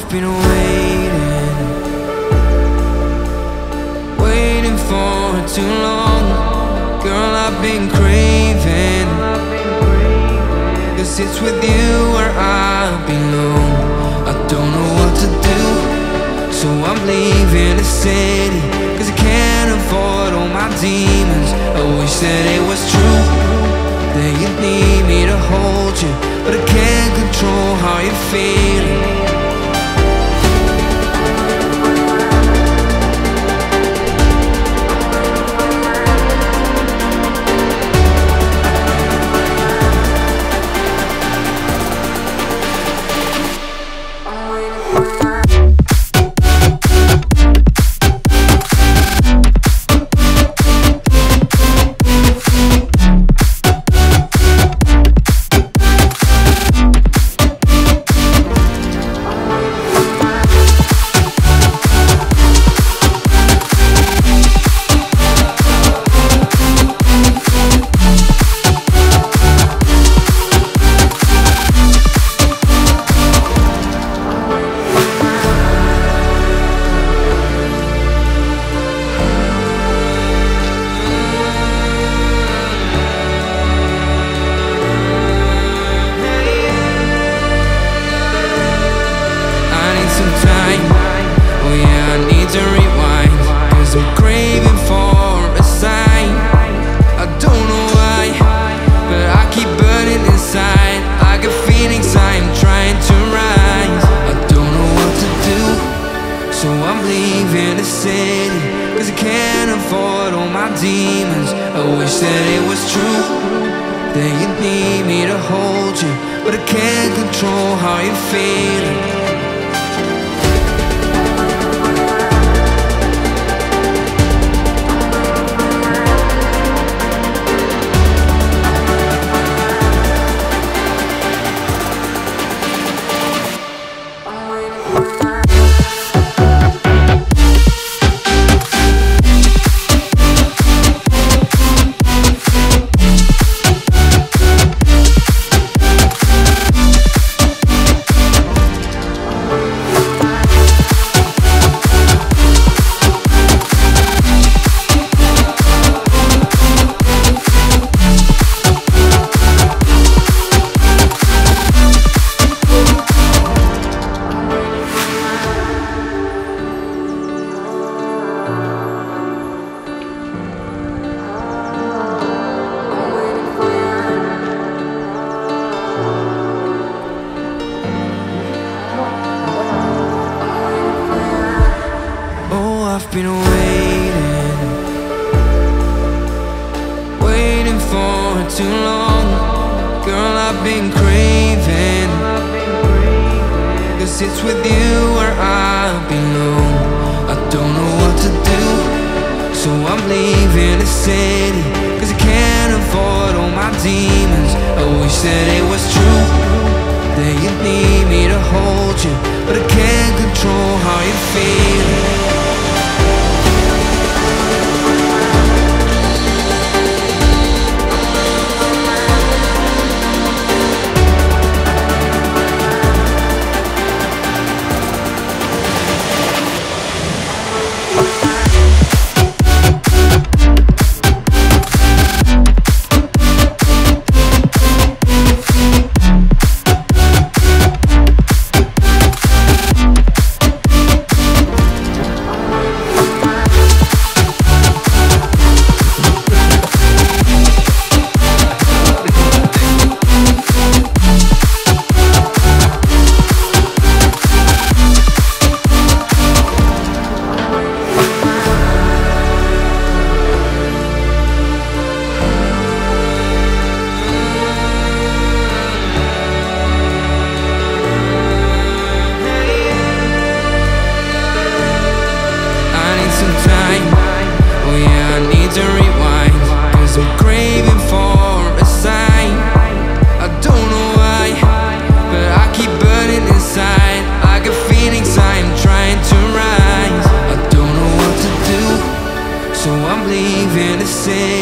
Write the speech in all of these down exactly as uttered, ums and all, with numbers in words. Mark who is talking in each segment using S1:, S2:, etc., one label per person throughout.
S1: I've been waiting, waiting for too long. Girl, I've been craving, 'cause it's with you where I belong. I don't know what to do, so I'm leaving the city, 'cause I can't avoid all my demons. I wish that it was true, that you need me to hold you, but I can't control how you're feeling.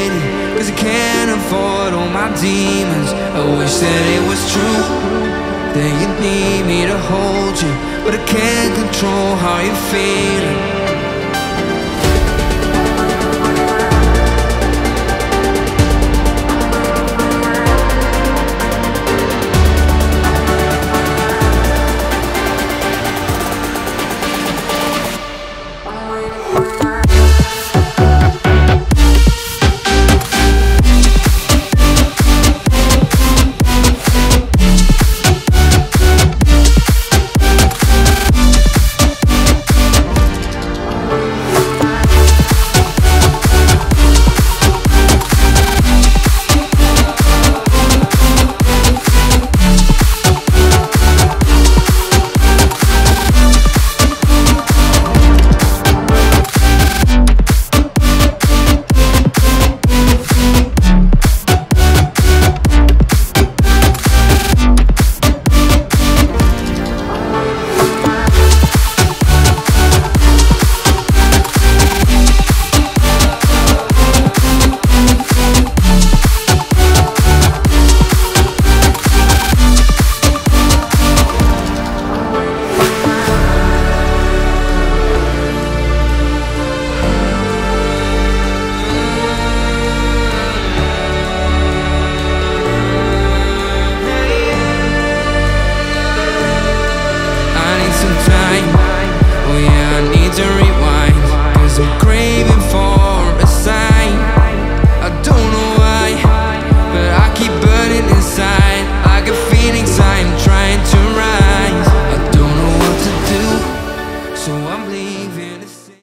S1: Cause I can't avoid all my demons. I wish that it was true, that you need me to hold you, but I can't control how you're feeling. So I'm leaving.